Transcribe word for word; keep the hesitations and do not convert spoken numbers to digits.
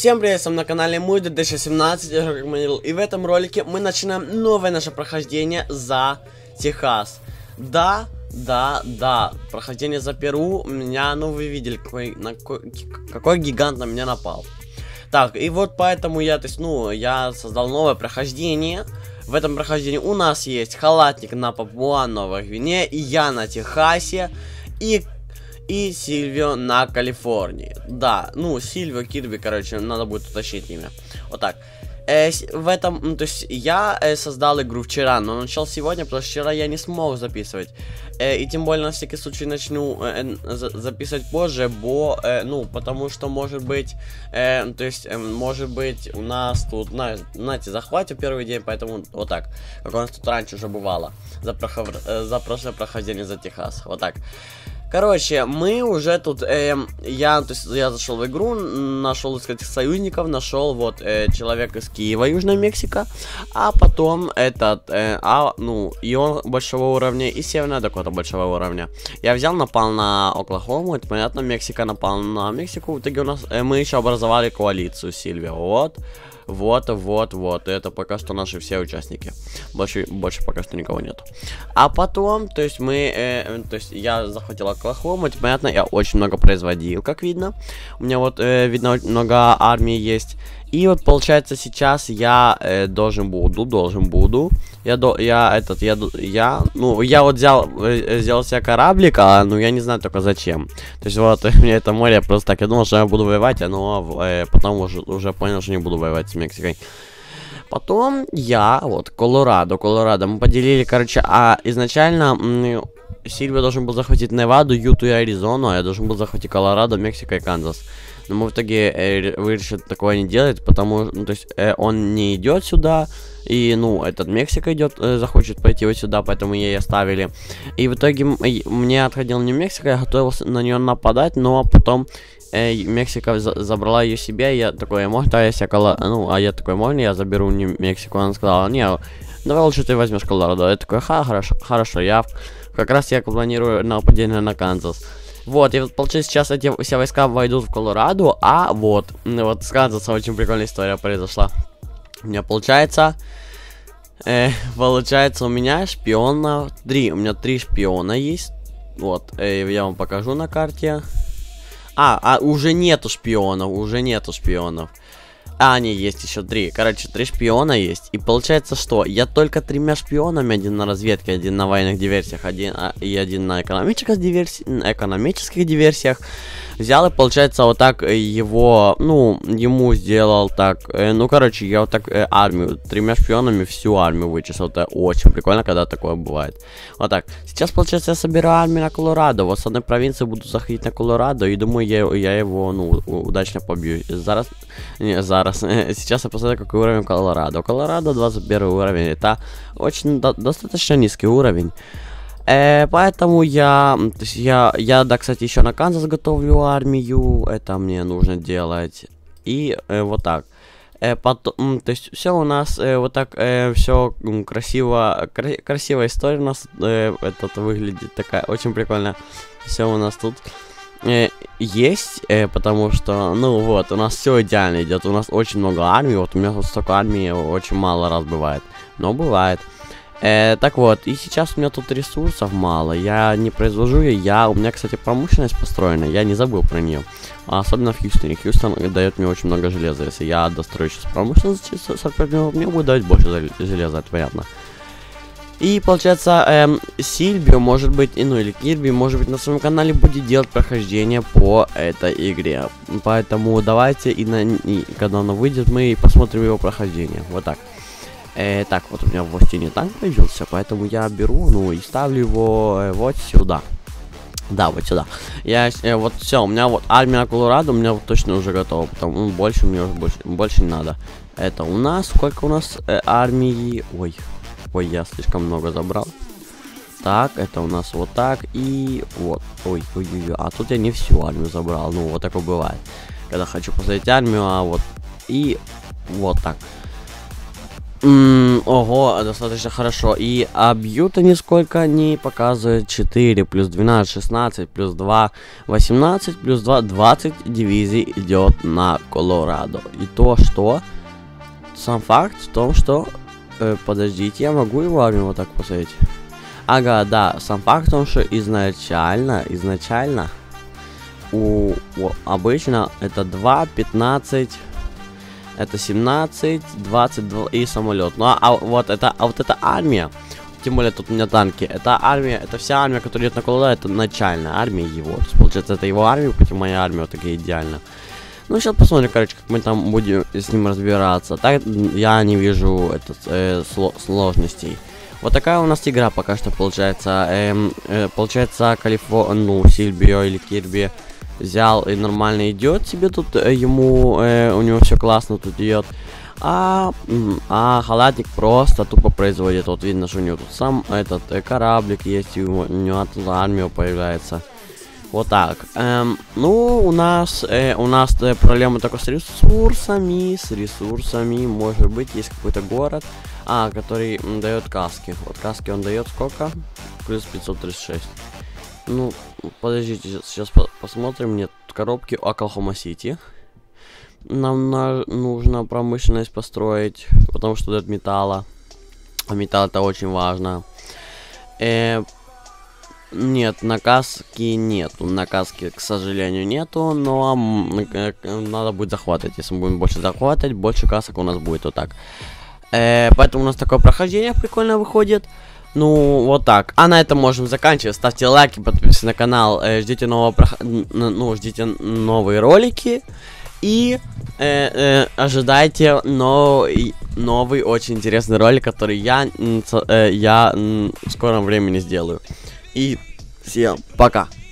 Всем привет, с вами на канале Муй две тысячи семнадцать, и в этом ролике мы начинаем новое наше прохождение за Техас. Да, да, да, прохождение за Перу, меня, ну вы видели, какой, на, какой гигант на меня напал. Так, и вот поэтому я, то есть, ну, я создал новое прохождение. В этом прохождении у нас есть халатник на Папуа-Новой Гвинее, и я на Техасе, и... И Сильвио на Калифорнии. Да, ну, Сильвио, Кирби, короче, надо будет уточнить имя. Вот так. Э, в этом, ну, то есть, я э, создал игру вчера, но начал сегодня, потому что вчера я не смог записывать. Э, и тем более, на всякий случай, начну э, э, записывать позже, бо, э, ну, потому что, может быть, э, то есть, э, может быть, у нас тут, на, знаете, захват в первый день, поэтому вот так, как у нас тут раньше уже бывало, за, прохов... э, за прошлое прохождение за Техас, вот так. Короче, мы уже тут, э, я, то есть, я зашел в игру, нашел, так сказать, союзников, нашел вот э, человека из Киева, Южная Мексика, а потом этот, э, а, ну, и он большого уровня, и Северная Дакота большого уровня. Я взял, напал на Оклахому, это понятно, Мексика напал на Мексику, в итоге у нас, э, мы еще образовали коалицию Сильвио, вот. Вот, вот, вот, это пока что наши все участники. Больше, больше пока что никого нет. А потом, то есть мы, э, то есть я захватил Оклахому, это понятно, я очень много производил, как видно. У меня вот, э, видно, много армий есть. И вот получается сейчас я э, должен буду, должен буду. Я, до, я этот, я, я, ну, я вот взял, э, взял себе кораблик, а, ну, я не знаю только зачем. То есть вот, мне это море просто так, я думал, что я буду воевать, но э, потом уже, уже понял, что не буду воевать с Мексикой. Потом я, вот, Колорадо, Колорадо, мы поделили, короче, а изначально Сильвио должен был захватить Неваду, Юту и Аризону, а я должен был захватить Колорадо, Мексико и Канзас. Но мы в итоге э, вырішили такое не делать, потому ну, то есть э, он не идет сюда, и ну этот Мексика идет, э, захочет пойти вот сюда, поэтому ей оставили. И в итоге мне отходил не Мексика, я готовился на нее нападать, но потом э, Мексика за забрала ее себе, и я такой, можно я себе Коло... ну а я такой, можно я заберу не Мексику? Она сказала, не, давай лучше ты возьмешь Колорадо. Я такой, ха, хорошо, хорошо, я как раз я планирую нападение на Канзас. Вот, и вот, получается, сейчас эти все войска войдут в Колорадо, а вот, вот с Канзаса очень прикольная история произошла. У меня получается, э, получается, у меня шпиона три, у меня три шпиона есть, вот, э, я вам покажу на карте. А, а уже нету шпионов, уже нету шпионов. А, не, есть еще три. Короче, три шпиона есть. И получается, что я только тремя шпионами, один на разведке, один на военных диверсиях, один а, и один на экономических, диверси... экономических диверсиях, взял и, получается, вот так его, ну, ему сделал так, э, ну, короче, я вот так э, армию, тремя шпионами всю армию вычислил. Это очень прикольно, когда такое бывает. Вот так. Сейчас, получается, я собираю армию на Колорадо. Вот с одной провинции буду заходить на Колорадо, и думаю, я, я его, ну, удачно побью. Зараз, не, зараз. Сейчас я посмотрю, какой уровень Колорадо. Колорадо двадцать первый уровень. Это очень до достаточно низкий уровень. Э, поэтому я, то есть я, я, да, кстати, еще на Канзас готовлю армию. Это мне нужно делать. И э, вот так. Э, потом, то есть все у нас э, вот так э, все красиво, кра красивая история у нас э, этот выглядит такая очень прикольно. Все у нас тут э, есть, э, потому что, ну вот, у нас все идеально идет. У нас очень много армий. Вот у меня вот столько армии очень мало раз бывает, но бывает. Э, так вот, и сейчас у меня тут ресурсов мало, я не произвожу ее, я, у меня, кстати, промышленность построена, я не забыл про нее, особенно в Хьюстоне. Хьюстон дает мне очень много железа, если я дострою сейчас промышленность, мне будет давать больше железа, это понятно. И получается, эм, Сильвио, может быть, и, ну или Кирби, может быть, на своем канале будет делать прохождение по этой игре, поэтому давайте, и, на, и когда оно выйдет, мы посмотрим его прохождение, вот так. Э, так, вот у меня в стене танк появился, поэтому я беру, ну, и ставлю его э, вот сюда. Да, вот сюда. Я, э, вот все, у меня вот армия на Колорадо, у меня вот точно уже готова, потому ну, больше мне уже больше, больше не надо. Это у нас, сколько у нас э, армии, ой, ой, я слишком много забрал. Так, это у нас вот так, и вот, ой, ой, ой, а тут я не всю армию забрал, ну, вот такое бывает. Когда хочу посмотреть армию, а вот, и вот так. М, ого, достаточно хорошо. И а бьют они сколько они показывают? четыре плюс двенадцать, шестнадцать, плюс два, восемнадцать, плюс два, двадцать дивизий идет на Колорадо. И то, что... Сам факт в том, что... Э, подождите, я могу его армию вот так посмотреть? Ага, да, сам факт в том, что изначально, изначально... У, у обычно это два, пятнадцать... Это семнадцать, двадцать два и самолет. Ну а, а вот это, а вот эта армия, тем более тут у меня танки. Это армия, это вся армия, которая идет на Колорадо, это начальная армия его. То есть, получается, это его армия, хоть и моя армия вот такая идеальная. Ну сейчас посмотрим, короче, как мы там будем с ним разбираться. Так я не вижу этот, э, сло сложностей. Вот такая у нас игра пока что получается. Э, э, получается, Калифо, ну, Сильбио или Кирби взял и нормально идет себе тут, э, ему, э, у него все классно тут идет. А, а халатник просто тупо производит. Вот видно, что у него тут сам этот э, кораблик есть, и у него оттуда армия появляется. Вот так. Эм, ну, у нас, э, у нас э, проблема только с ресурсами, с ресурсами, может быть, есть какой-то город, а, который м, дает каски. Вот каски он дает сколько? Плюс пятьсот тридцать шесть. Ну, подождите, сейчас по посмотрим. Нет, коробки Оклахома-Сити. Нам на нужно промышленность построить, потому что дает металла. А металл это очень важно. Э нет, на каске нету. На каске, к сожалению, нету. Но э надо будет захватывать. Если мы будем больше захватывать, больше касок у нас будет. Вот так. Э поэтому у нас такое прохождение прикольно выходит. Ну, вот так. А на этом можем заканчивать. Ставьте лайки, подписывайтесь на канал. Э, ждите нового прох... Ну, ждите новые ролики. И э, э, ожидайте новый, новый очень интересный ролик, который я, э, я в скором времени сделаю. И всем пока.